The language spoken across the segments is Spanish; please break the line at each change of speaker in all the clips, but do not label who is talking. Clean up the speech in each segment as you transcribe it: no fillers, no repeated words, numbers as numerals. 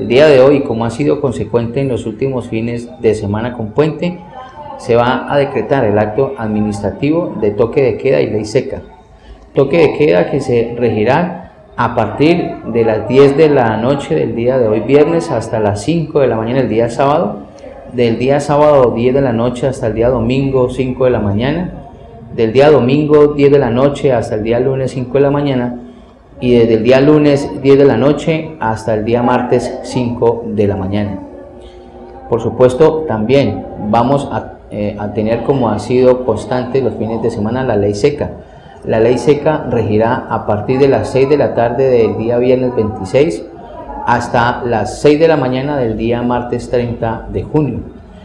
El día de hoy, como ha sido consecuente en los últimos fines de semana con puente, se va a decretar el acto administrativo de toque de queda y ley seca. Toque de queda que se regirá a partir de las 10 de la noche del día de hoy viernes hasta las 5 de la mañana el día sábado, del día sábado 10 de la noche hasta el día domingo 5 de la mañana, del día domingo 10 de la noche hasta el día lunes 5 de la mañana y desde el día lunes 10 de la noche hasta el día martes 5 de la mañana. Por supuesto, también vamos a tener, como ha sido constante los fines de semana, la ley seca. La ley seca regirá a partir de las 6 de la tarde del día viernes 26 hasta las 6 de la mañana del día martes 30 de junio.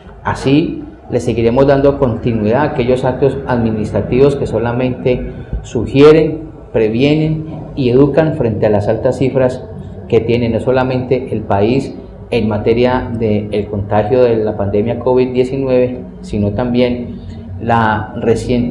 Así le seguiremos dando continuidad a aquellos actos administrativos que solamente sugieren, previenen y educan frente a las altas cifras que tiene no solamente el país en materia del contagio de la pandemia COVID-19, sino también el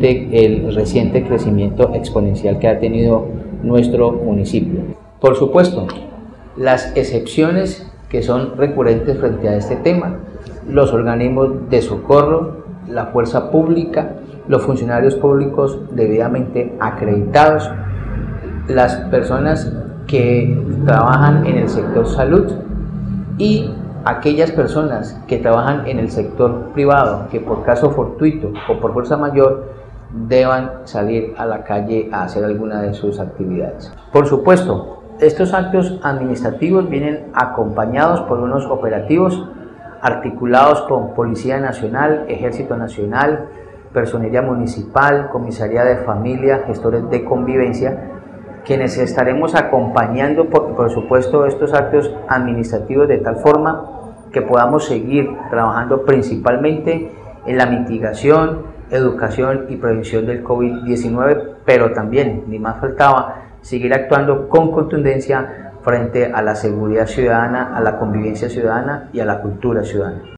reciente crecimiento exponencial que ha tenido nuestro municipio. Por supuesto, las excepciones que son recurrentes frente a este tema, los organismos de socorro, la fuerza pública, los funcionarios públicos debidamente acreditados, las personas que trabajan en el sector salud y aquellas personas que trabajan en el sector privado que por caso fortuito o por fuerza mayor deban salir a la calle a hacer alguna de sus actividades. Por supuesto, estos actos administrativos vienen acompañados por unos operativos articulados con Policía Nacional, Ejército Nacional, Personería Municipal, Comisaría de Familia, gestores de convivencia, quienes estaremos acompañando por supuesto estos actos administrativos de tal forma que podamos seguir trabajando principalmente en la mitigación, educación y prevención del COVID-19, pero también, ni más faltaba, seguir actuando con contundencia frente a la seguridad ciudadana, a la convivencia ciudadana y a la cultura ciudadana.